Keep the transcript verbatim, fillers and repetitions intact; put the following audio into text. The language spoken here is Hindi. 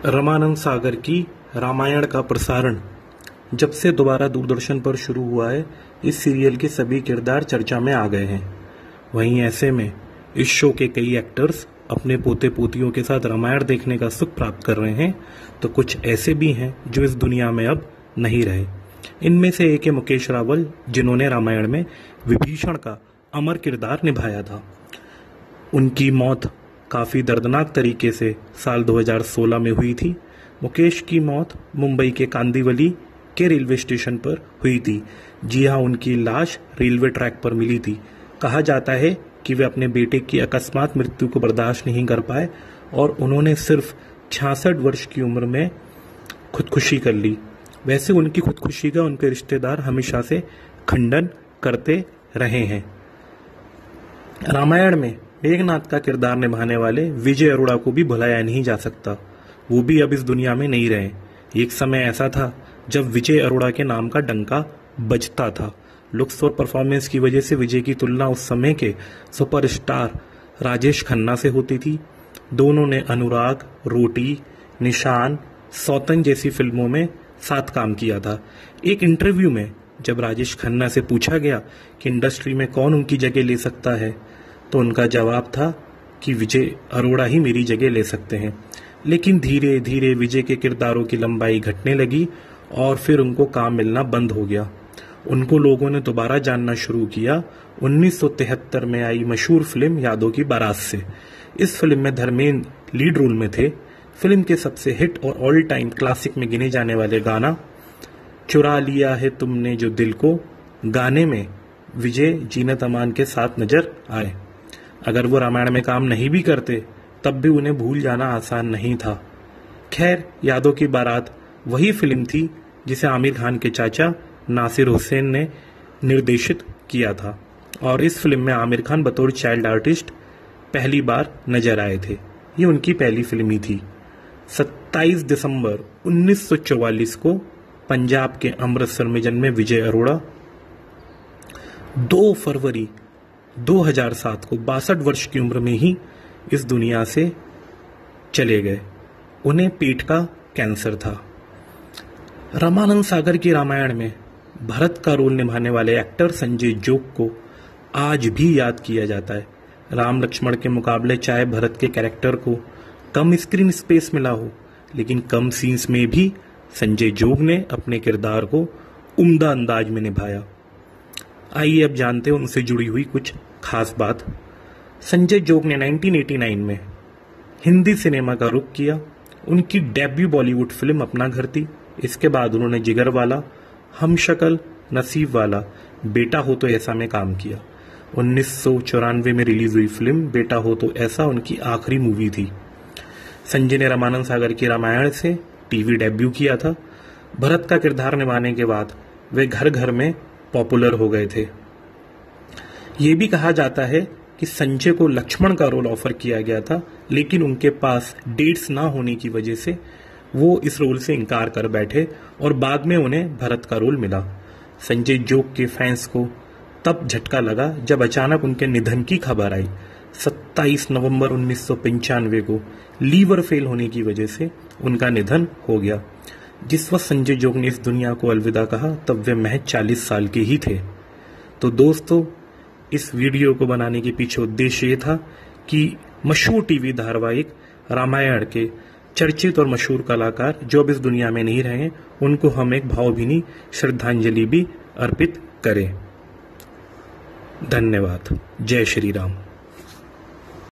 रमानंद सागर की रामायण का प्रसारण जब से दोबारा दूरदर्शन पर शुरू हुआ है, इस सीरियल के सभी किरदार चर्चा में आ गए हैं। वहीं ऐसे में इस शो के कई एक्टर्स अपने पोते पोतियों के साथ रामायण देखने का सुख प्राप्त कर रहे हैं, तो कुछ ऐसे भी हैं जो इस दुनिया में अब नहीं रहे। इनमें से एक है मुकेश रावल, जिन्होंने रामायण में विभीषण का अमर किरदार निभाया था। उनकी मौत काफ़ी दर्दनाक तरीके से साल दो हज़ार सोलह में हुई थी। मुकेश की मौत मुंबई के कांदिवली के रेलवे स्टेशन पर हुई थी। जी हाँ, उनकी लाश रेलवे ट्रैक पर मिली थी। कहा जाता है कि वे अपने बेटे की अकस्मात मृत्यु को बर्दाश्त नहीं कर पाए और उन्होंने सिर्फ छियासठ वर्ष की उम्र में खुदकुशी कर ली। वैसे उनकी खुदकुशी का उनके रिश्तेदार हमेशा से खंडन करते रहे हैं। रामायण में मेघनाथ का किरदार निभाने वाले विजय अरोड़ा को भी भुलाया नहीं जा सकता। वो भी अब इस दुनिया में नहीं रहे। एक समय ऐसा था जब विजय अरोड़ा के नाम का डंका बजता था। लुक्स और परफॉर्मेंस की वजह से विजय की तुलना उस समय के सुपरस्टार राजेश खन्ना से होती थी। दोनों ने अनुराग, रोटी, निशान, सौतन जैसी फिल्मों में साथ काम किया था। एक इंटरव्यू में जब राजेश खन्ना से पूछा गया कि इंडस्ट्री में कौन उनकी जगह ले सकता है, तो उनका जवाब था कि विजय अरोड़ा ही मेरी जगह ले सकते हैं। लेकिन धीरे धीरे विजय के किरदारों की लंबाई घटने लगी और फिर उनको काम मिलना बंद हो गया। उनको लोगों ने दोबारा जानना शुरू किया उन्नीस सौ तिहत्तर में आई मशहूर फिल्म यादों की बारात से। इस फिल्म में धर्मेंद्र लीड रोल में थे। फिल्म के सबसे हिट और ऑल टाइम क्लासिक में गिने जाने वाले गाना चुरा लिया है तुमने जो दिल को, गाने में विजय जीनत अमान के साथ नजर आए। अगर वो रामायण में काम नहीं भी करते तब भी उन्हें भूल जाना आसान नहीं था। खैर, यादों की बारात वही फिल्म थी जिसे आमिर खान के चाचा नासिर हुसैन ने निर्देशित किया था और इस फिल्म में आमिर खान बतौर चाइल्ड आर्टिस्ट पहली बार नजर आए थे। ये उनकी पहली फिल्म ही थी। सत्ताईस दिसंबर उन्नीस सौ चौवालीस को पंजाब के अमृतसर में जन्मे विजय अरोड़ा दो फरवरी दो हज़ार सात को बासठ वर्ष की उम्र में ही इस दुनिया से चले गए। उन्हें पेट का कैंसर था। रामानंद सागर की रामायण में भरत का रोल निभाने वाले एक्टर संजय जोग को आज भी याद किया जाता है। राम लक्ष्मण के मुकाबले चाहे भरत के कैरेक्टर को कम स्क्रीन स्पेस मिला हो, लेकिन कम सीन्स में भी संजय जोग ने अपने किरदार को उम्दा अंदाज में निभाया। आइए अब जानते हैं उनसे जुड़ी हुई कुछ खास बात। संजय जोग ने उन्नीस सौ नवासी में हिंदी सिनेमा का रुख किया। उनकी डेब्यू बॉलीवुड फिल्म अपना घर थी। इसके बाद उन्होंने जिगर वाला, हम शक्ल, नसीब वाला, बेटा हो तो ऐसा में काम किया। उन्नीस सौ चौरानवे में रिलीज हुई फिल्म बेटा हो तो ऐसा उनकी आखिरी मूवी थी। संजय ने रामानंद सागर की रामायण से टीवी डेब्यू किया था। भरत का किरदार निभाने के बाद वे घर घर में पॉपुलर हो गए थे। ये भी कहा जाता है कि संजय को लक्ष्मण का रोल ऑफर किया गया था, लेकिन उनके पास डेट्स ना होने की वजह से वो इस रोल से इनकार कर बैठे और बाद में उन्हें भरत का रोल मिला। संजय जोग के फैंस को तब झटका लगा जब अचानक उनके निधन की खबर आई। सत्ताईस नवंबर उन्नीस सौ पंचानवे को लीवर फेल होने की वजह से उनका निधन हो गया। जिस वक्त संजय जोग ने इस दुनिया को अलविदा कहा तब वे महज चालीस साल के ही थे। तो दोस्तों, इस वीडियो को बनाने के पीछे उद्देश्य ये था कि मशहूर टीवी धारावाहिक रामायण के चर्चित और मशहूर कलाकार जो अब इस दुनिया में नहीं रहे, उनको हम एक भावभीनी श्रद्धांजलि भी अर्पित करें। धन्यवाद। जय श्री राम।